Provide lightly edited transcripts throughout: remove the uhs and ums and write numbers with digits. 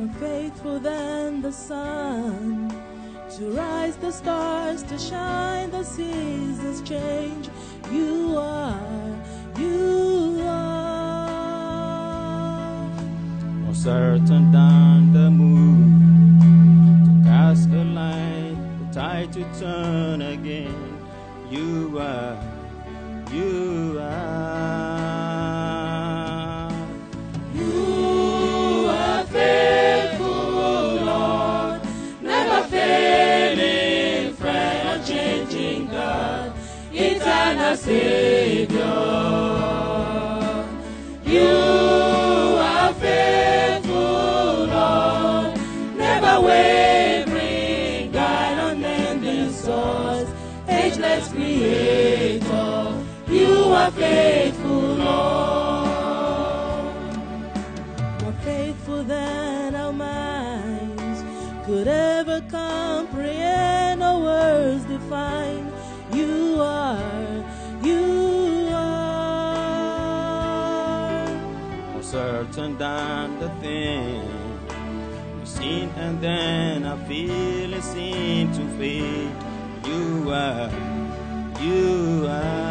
more faithful than the sun, to rise the stars, to shine the seasons change. You are, you are more certain than the moon, to cast a light, the tide to turn again. You are, you are. You are faithful, Lord, never failing friend, unchanging God, eternal Savior. You are faithful, Lord, never wavering, guide, unending source, ageless Creator. You are faithful, Lord, more faithful than our minds could ever comprehend or words define. You are, you are More certain than the thing we seen and then our feelings seem to fade. You are, you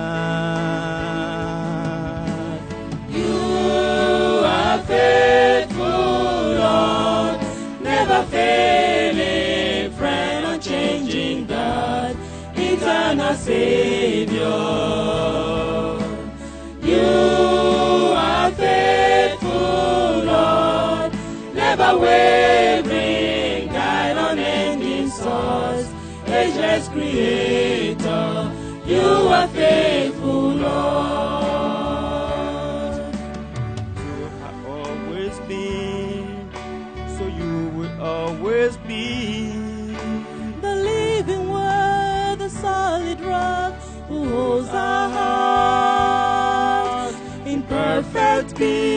are. You are faithful, Lord, never failing friend, unchanging God, eternal Savior. You are faithful, Lord, never wavering, guide, unending source, ageless Creator. You are faithful, Lord. You have always been, so you will always be. The living word, the solid rock, who holds our hearts in perfect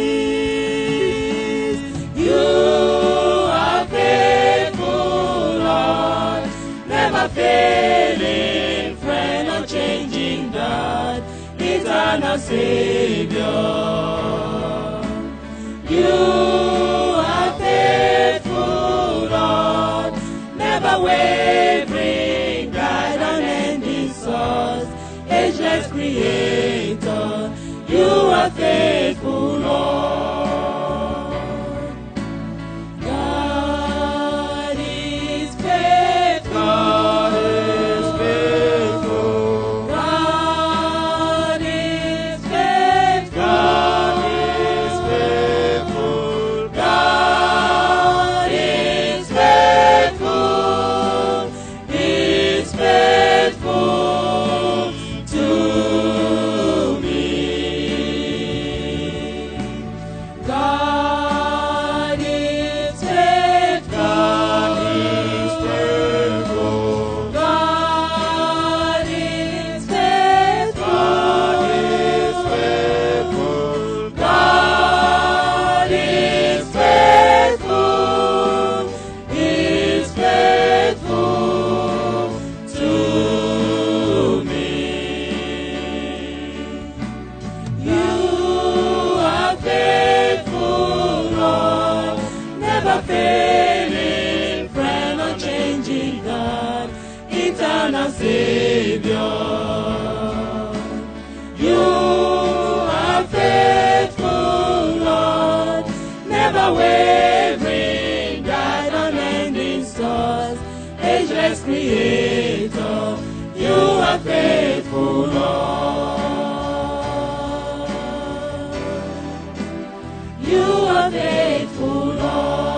peace. You are faithful, Lord, never failing friend, unchanging God, eternal Savior. You are faithful, Lord, never wavering, guide, unending source, ageless Creator. You are faithful, Lord. God is faithful. God is faithful. God is faithful. God is faithful. God is faithful. He's faithful to me. God is faithful. God is faithful. God is faithful. God is faithful. God is faithful. He's faithful to me. You are faithful, Lord, never failing friend, unchanging God, eternal Savior. You are faithful, Lord, never wavering, guide, unending source, ageless Creator. You are faithful, Lord. You are faithful, Lord.